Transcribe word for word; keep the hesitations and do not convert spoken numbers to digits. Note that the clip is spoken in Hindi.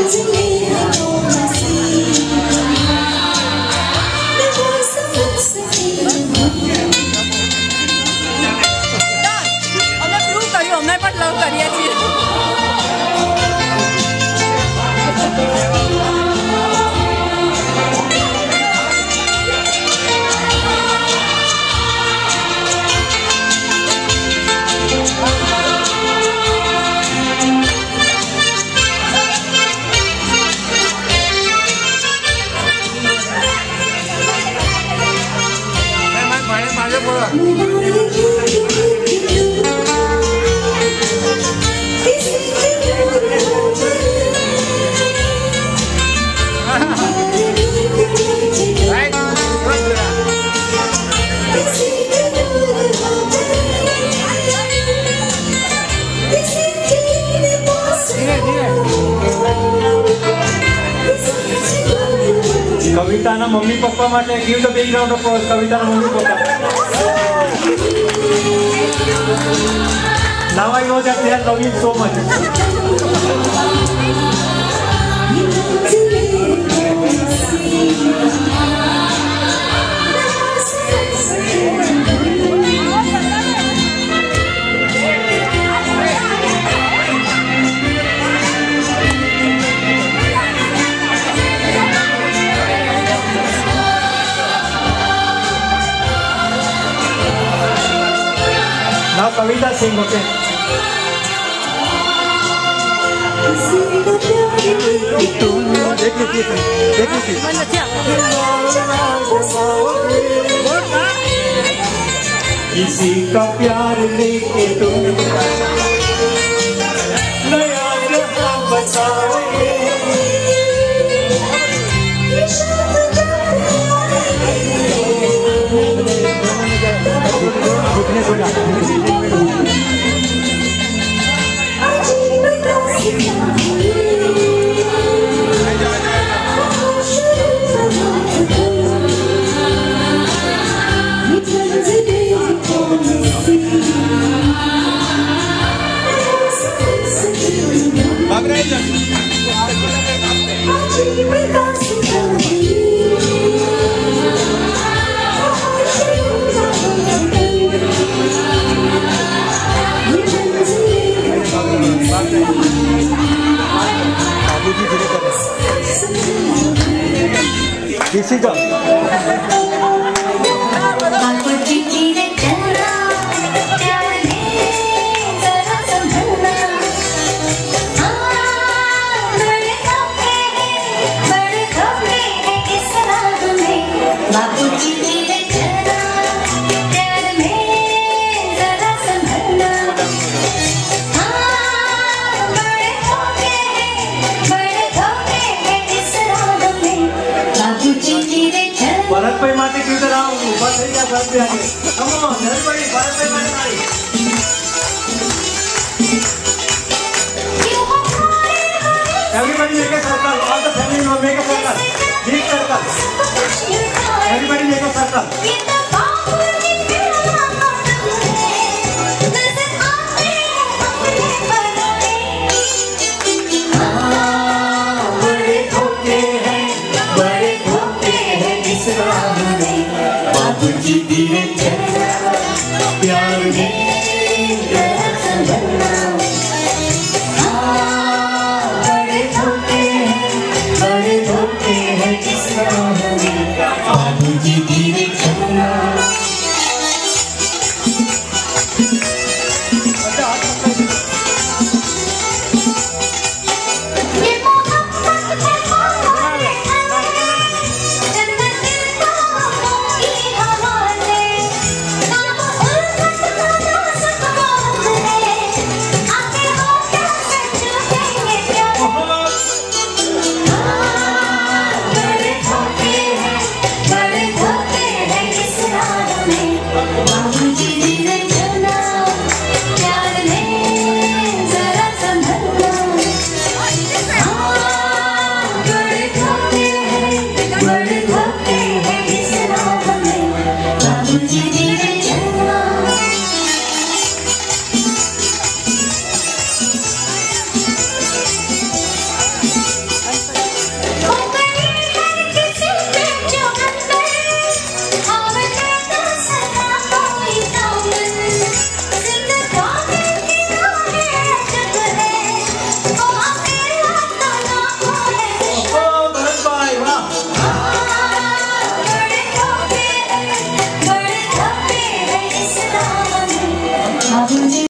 कविताना मम्मी पप्पा माटे give the big round of applause कविताना mummy papa. Now I know that they are loving so much. Now Kavita sing, okay? किसी का प्यार लेके तुम नया जहां बसाओगे. This is the भरत भाई माटे क्यों तरह हूँ बस है क्या सब पे आगे कम ऑन भरत भाई भरत भाई माटे ताली everybody make a circle all the family members make a circle big circle everybody make a circle बाबूजी धीरे चल प्यार में